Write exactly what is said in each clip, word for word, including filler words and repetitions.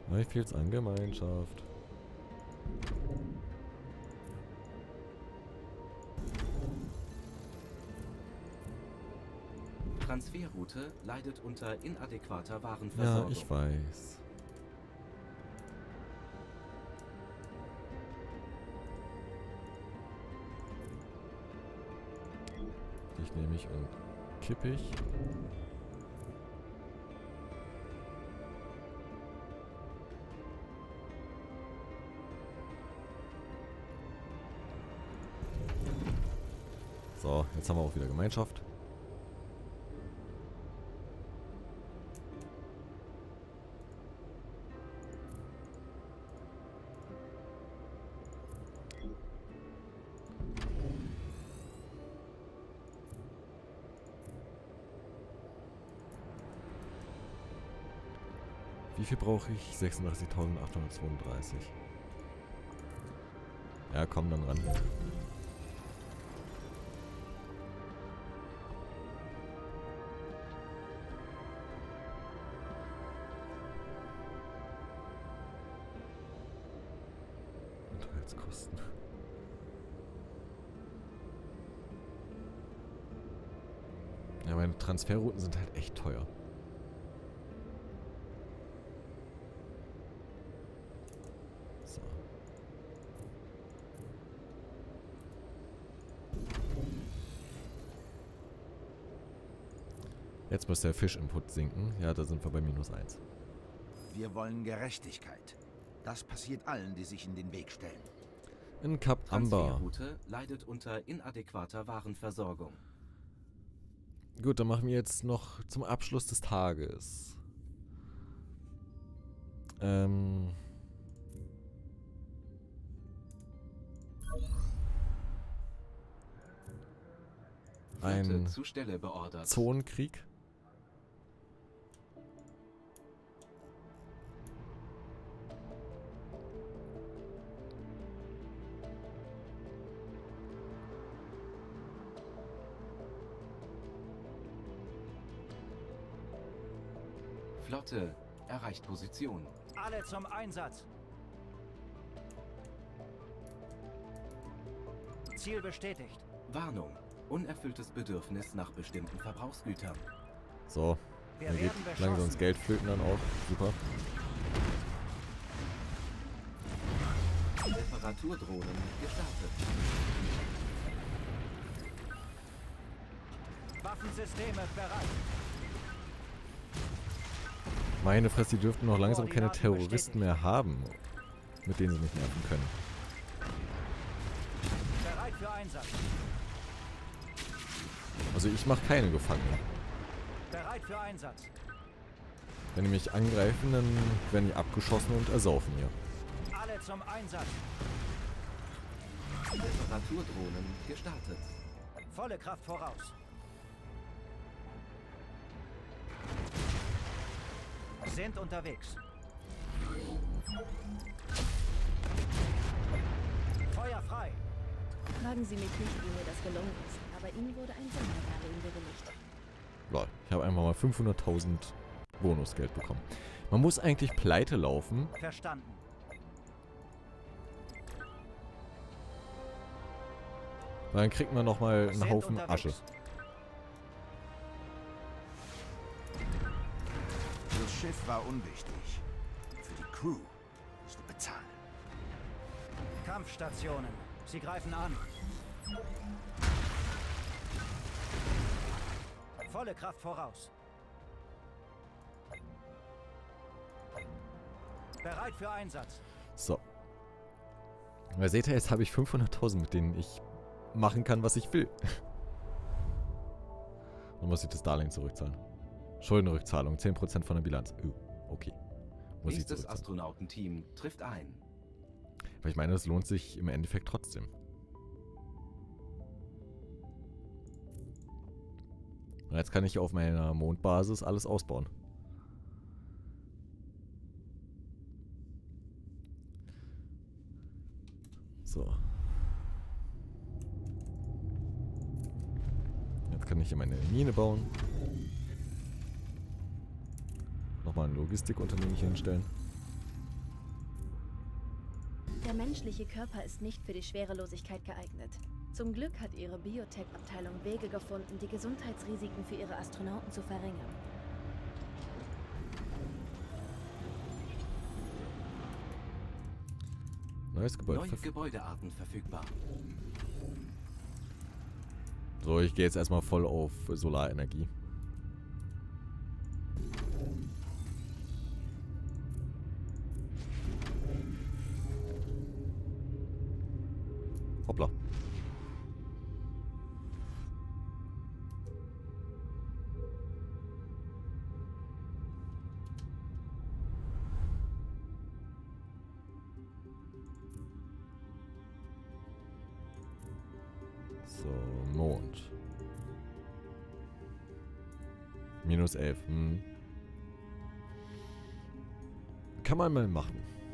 Mir fehlt's an Gemeinschaft. Transferroute leidet unter inadäquater Warenversorgung. Ja, ich weiß. Dich nehme ich und kippe ich. So, jetzt haben wir auch wieder Gemeinschaft. Wie viel brauche ich? sechsunddreißigtausendachthundertzweiunddreißig. Ja, komm dann ran. Unterhaltskosten. Ja, meine Transferrouten sind halt echt teuer. So. Jetzt muss der Fischinput sinken. Ja, da sind wir bei minus eins. Wir wollen Gerechtigkeit. Das passiert allen, die sich in den Weg stellen. In Kap Amber. Transferroute leidet unter inadäquater Warenversorgung. Gut, dann machen wir jetzt noch zum Abschluss des Tages. Ähm... Ein Zur Stelle beordert. Zonenkrieg. Flotte erreicht Position. Alle zum Einsatz. Ziel bestätigt. Warnung. Unerfülltes Bedürfnis nach bestimmten Verbrauchsgütern. So. Wir Mir geht werden beschossen. langsam das Geld flöten dann auch. Super. Reparaturdrohnen gestartet. Waffensysteme bereit. Meine Fresse, die dürften noch langsam keine Terroristen mehr haben, mit denen sie mich nerven können. Bereit für Einsatz. Also ich mache keine Gefangenen. Bereit für Einsatz. Wenn die mich angreifen, dann werden die abgeschossen und ersaufen hier. Alle zum Einsatz. Reparaturdrohnen gestartet. Volle Kraft voraus. Sind unterwegs. Feuer frei. Fragen Sie mich nicht, wie mir das gelungen ist, aber Ihnen wurde ein Sonderdarlehen bewilligt. Lol, ich habe einfach mal fünfhunderttausend Bonusgeld bekommen. Man muss eigentlich pleite laufen. Verstanden. Weil dann kriegt man nochmal einen Sind Haufen unterwegs. Asche. Das Schiff war unwichtig. Für die Crew musst du bezahlen. Kampfstationen. Sie greifen an. Volle Kraft voraus. Bereit für Einsatz. So. Na seht ihr, jetzt habe ich fünfhunderttausend, mit denen ich machen kann, was ich will. Dann muss ich das Darlehen zurückzahlen. Schuldenrückzahlung, zehn Prozent von der Bilanz. Oh, okay. Muss ich Nächstes zurückzahlen. Astronautenteam trifft ein. Weil ich meine, das lohnt sich im Endeffekt trotzdem. Und jetzt kann ich auf meiner Mondbasis alles ausbauen. So. Jetzt kann ich hier meine Mine bauen. Nochmal ein Logistikunternehmen hier hinstellen. menschliche Körper ist nicht für die Schwerelosigkeit geeignet. Zum Glück hat ihre Biotech-Abteilung Wege gefunden, die Gesundheitsrisiken für ihre Astronauten zu verringern. Neues Gebäude. Neue Gebäudearten verfügbar. So, ich gehe jetzt erstmal voll auf Solarenergie. Hoppla. So, Mond. Minus elf. Hm. Kann man mal machen.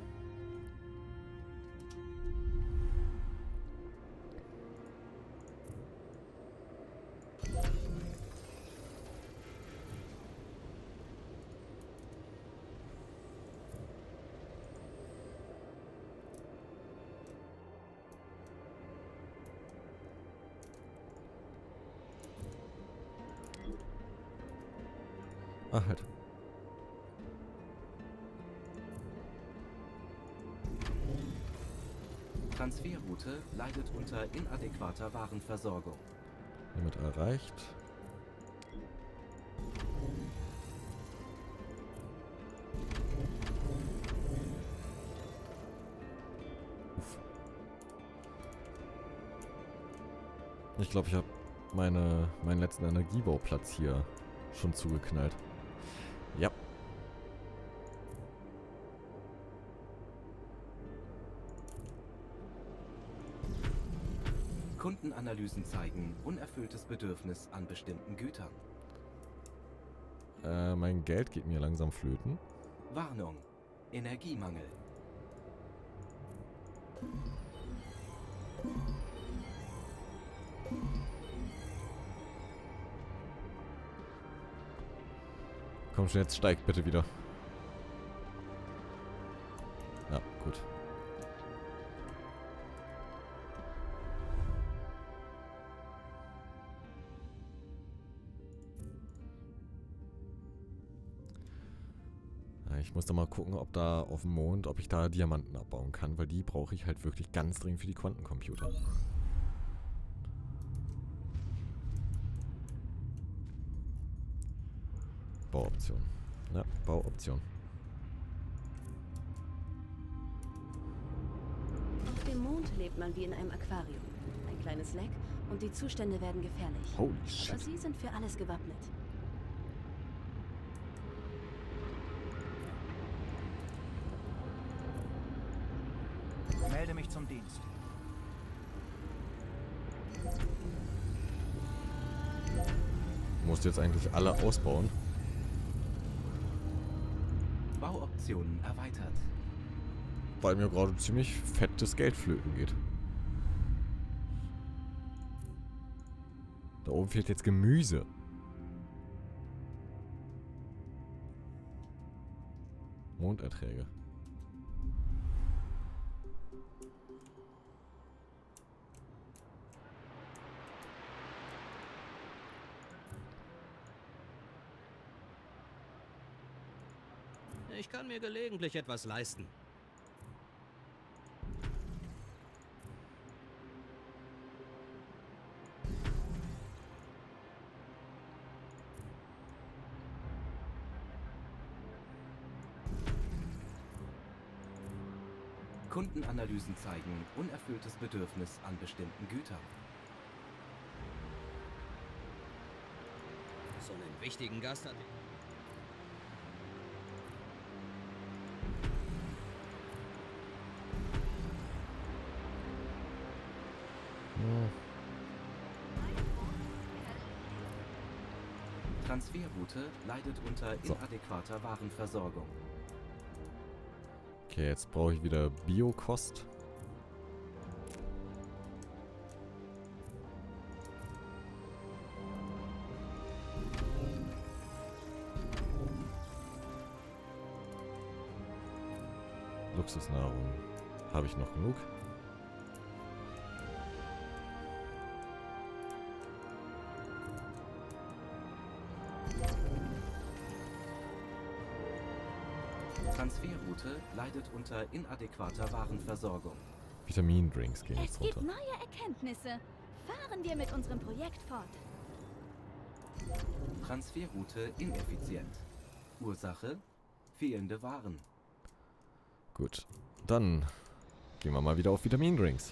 Ach halt. Transferroute leidet unter inadäquater Warenversorgung. Hiermit erreicht. Uff. Ich glaube, ich habe meine meinen letzten Energiebauplatz hier schon zugeknallt. Ja. Kundenanalysen zeigen unerfülltes Bedürfnis an bestimmten Gütern. Äh, mein Geld geht mir langsam flöten. Warnung: Energiemangel. Komm schon, jetzt steigt bitte wieder. Ja, gut. Ja, ich muss da mal gucken, ob da auf dem Mond, ob ich da Diamanten abbauen kann, weil die brauche ich halt wirklich ganz dringend für die Quantencomputer. Bauoption. Ja, Bauoption. Auf dem Mond lebt man wie in einem Aquarium. Ein kleines Leck und die Zustände werden gefährlich. Holy Aber shit. sie sind für alles gewappnet. Melde mich zum Dienst. Musst jetzt eigentlich alle ausbauen. Bauoptionen erweitert. Weil mir gerade ziemlich fettes Geld flöten geht. Da oben fehlt jetzt Gemüse. Monderträge. Ich kann mir gelegentlich etwas leisten. Kundenanalysen zeigen unerfülltes Bedürfnis an bestimmten Gütern. So einen wichtigen Gast hat. Transferroute leidet unter So. inadäquater Warenversorgung. Okay, jetzt brauche ich wieder Biokost. Luxusnahrung habe ich noch genug. Transferroute leidet unter inadäquater Warenversorgung. Vitamindrinks gehen Es jetzt gibt runter. neue Erkenntnisse. Fahren wir mit unserem Projekt fort. Transferroute ineffizient. Ursache: fehlende Waren. Gut, dann gehen wir mal wieder auf Vitamindrinks.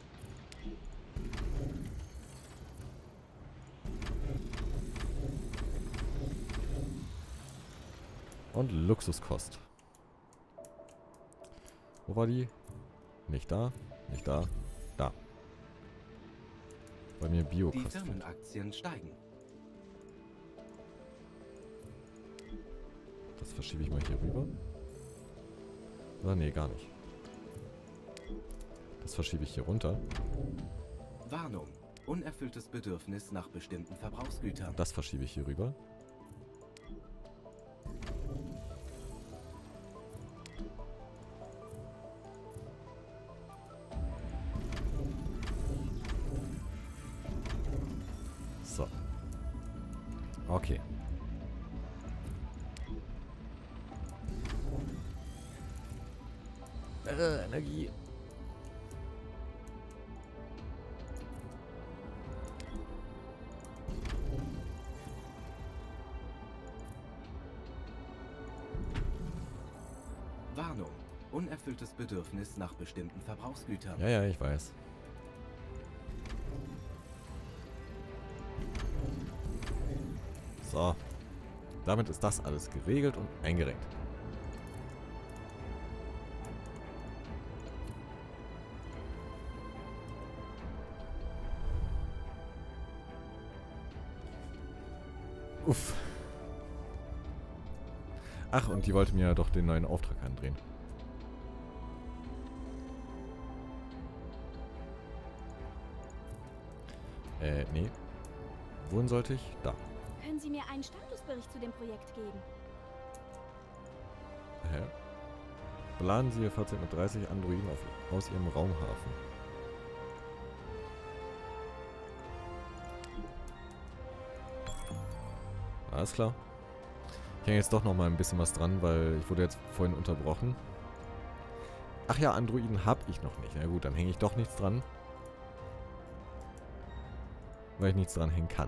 Und Luxuskost. Wo war die? Nicht da, nicht da, da. Bei mir Die Biokost. Firmenaktien steigen. Das verschiebe ich mal hier rüber. Oder nee, gar nicht. Das verschiebe ich hier runter. Warnung: unerfülltes Bedürfnis nach bestimmten Verbrauchsgütern. Das verschiebe ich hier rüber. So. Okay. Äh, Energie. Warnung: unerfülltes Bedürfnis nach bestimmten Verbrauchsgütern. Ja, ja, ich weiß. So. Damit ist das alles geregelt und eingerenkt. Uff. Ach, und die wollte mir doch den neuen Auftrag andrehen. Äh, nee. Wohin sollte ich? Da. Können Sie mir einen Statusbericht zu dem Projekt geben? Hä? Beladen Sie Ihr Fahrzeug mit dreißig Androiden auf, aus Ihrem Raumhafen. Alles klar. Ich hänge jetzt doch noch mal ein bisschen was dran, weil ich wurde jetzt vorhin unterbrochen. Ach ja, Androiden habe ich noch nicht. Na gut, dann hänge ich doch nichts dran. Weil ich nichts dran hängen kann.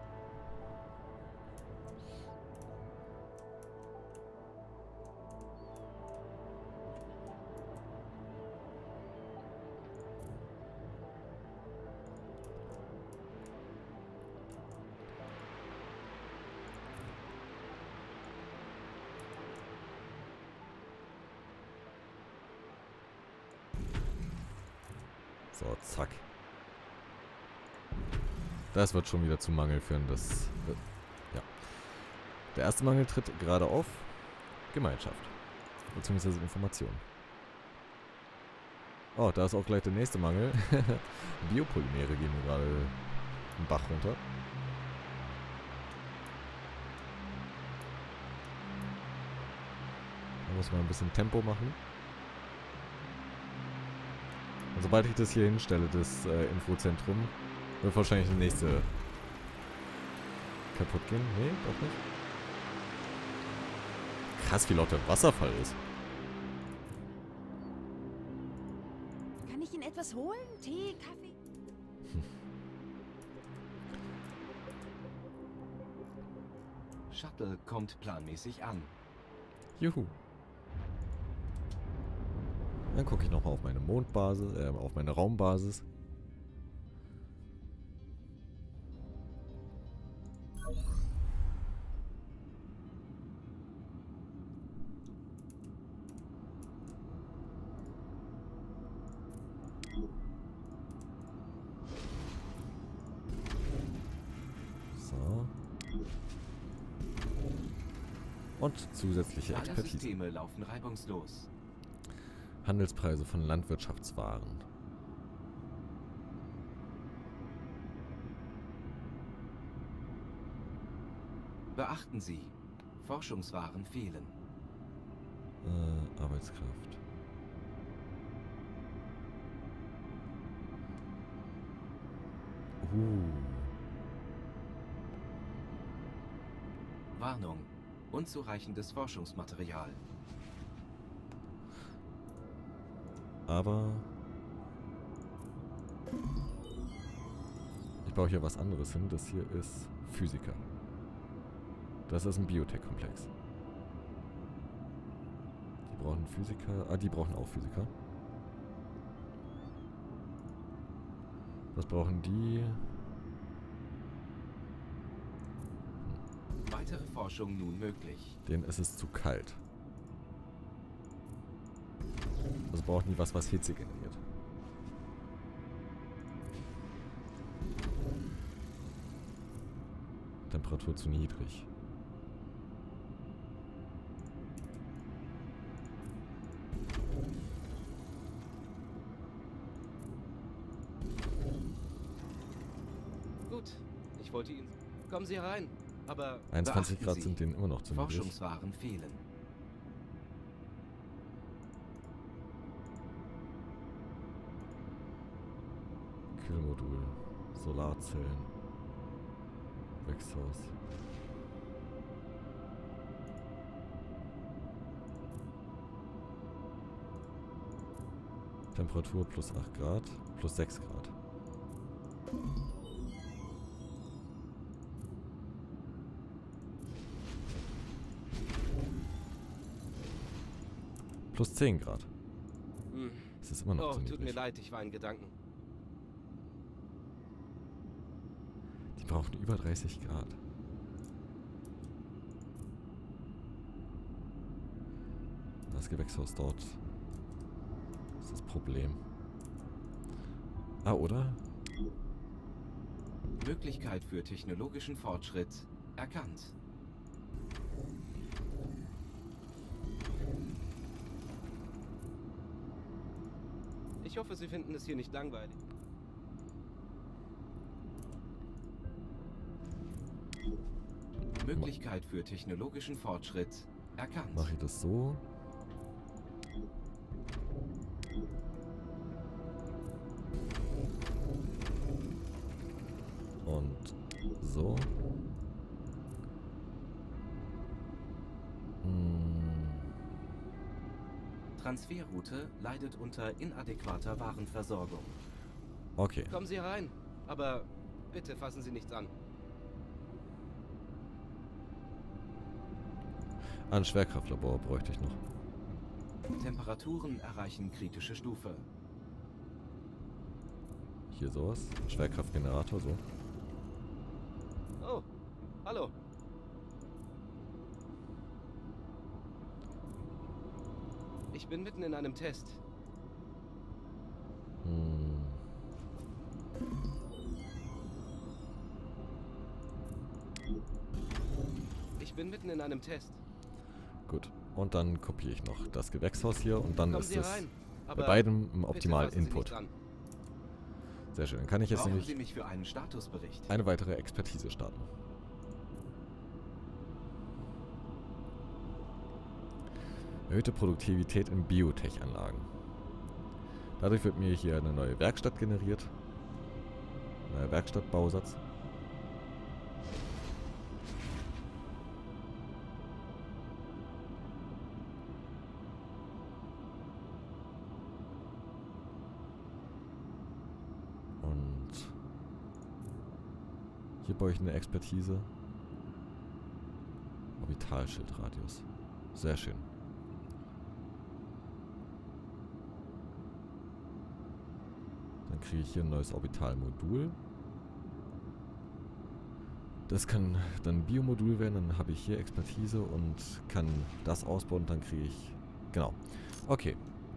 So, zack. Das wird schon wieder zu Mangel führen. Das, äh, ja. Der erste Mangel tritt gerade auf. Gemeinschaft. Beziehungsweise Information. Oh, da ist auch gleich der nächste Mangel. Biopolymere gehen mir gerade den Bach runter. Da muss man ein bisschen Tempo machen. Und sobald ich das hier hinstelle, das äh, Infozentrum, wird wahrscheinlich der nächste kaputt gehen. Nee, doch nicht. Krass, wie laut der Wasserfall ist. Kann ich Ihnen etwas holen? Tee, Kaffee? Shuttle kommt planmäßig an. Juhu. Dann gucke ich nochmal auf meine Mondbasis, äh, auf meine Raumbasis. So. Und zusätzliche Alle Expertise. Systeme laufen reibungslos. Handelspreise von Landwirtschaftswaren. Beachten Sie: Forschungswaren fehlen. Äh, Arbeitskraft. Uh. Warnung: unzureichendes Forschungsmaterial. Aber ich baue hier was anderes hin. Das hier ist Physiker. Das ist ein Biotech-Komplex. Die brauchen Physiker. Ah, die brauchen auch Physiker. Was brauchen die? Weitere Forschung nun möglich. Denen ist es zu kalt. Also brauchen die was, was Hitze generiert. Temperatur zu niedrig. Gut, ich wollte Ihnen... Kommen Sie herein, aber einundzwanzig beachten Grad Sie, sind denen immer noch zu niedrig. Forschungswaren fehlen. Kühlmodul, Solarzellen, Wechshaus. Temperatur plus acht Grad, plus sechs Grad. Plus zehn Grad. Hm. Es ist immer noch Oh, zu tut mir niedrig. leid, ich war in Gedanken. Die brauchen über dreißig Grad. Das Gewächshaus dort ist das Problem. Ah, oder? Möglichkeit für technologischen Fortschritt erkannt. Ich hoffe, Sie finden es hier nicht langweilig. Möglichkeit für technologischen Fortschritt erkannt. Mache ich das so? Und so. Hm. Transferroute leidet unter inadäquater Warenversorgung. Okay. Kommen Sie herein, aber bitte fassen Sie nichts an. Ein Schwerkraftlabor bräuchte ich noch. Temperaturen erreichen kritische Stufe. Hier sowas. Schwerkraftgenerator, so. Oh, hallo. Ich bin mitten in einem Test. Hm. Ich bin mitten in einem Test. Gut. Und dann kopiere ich noch das Gewächshaus hier und dann Kommen ist Sie es rein, bei aber beidem im bitte optimalen fassen Sie Input. nichts an. Sehr schön. Dann kann ich jetzt Brauchen nämlich Sie mich für einen Statusbericht? eine weitere Expertise starten. Erhöhte Produktivität in Biotech-Anlagen. Dadurch wird mir hier eine neue Werkstatt generiert. Neuer Werkstattbausatz. Und hier baue ich eine Expertise. Orbitalschildradius. Sehr schön. Dann kriege ich hier ein neues Orbitalmodul. Das kann dann ein Biomodul werden, dann habe ich hier Expertise und kann das ausbauen und dann kriege ich... Genau. Okay.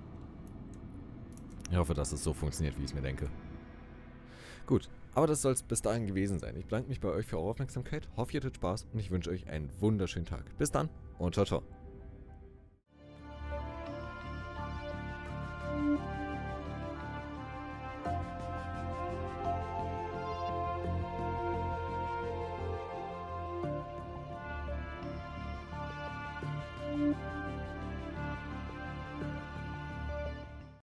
Ich hoffe, dass es so funktioniert, wie ich es mir denke. Gut, aber das soll es bis dahin gewesen sein. Ich bedanke mich bei euch für eure Aufmerksamkeit, hoffe, ihr hattet Spaß und ich wünsche euch einen wunderschönen Tag. Bis dann und ciao, ciao. Thank you.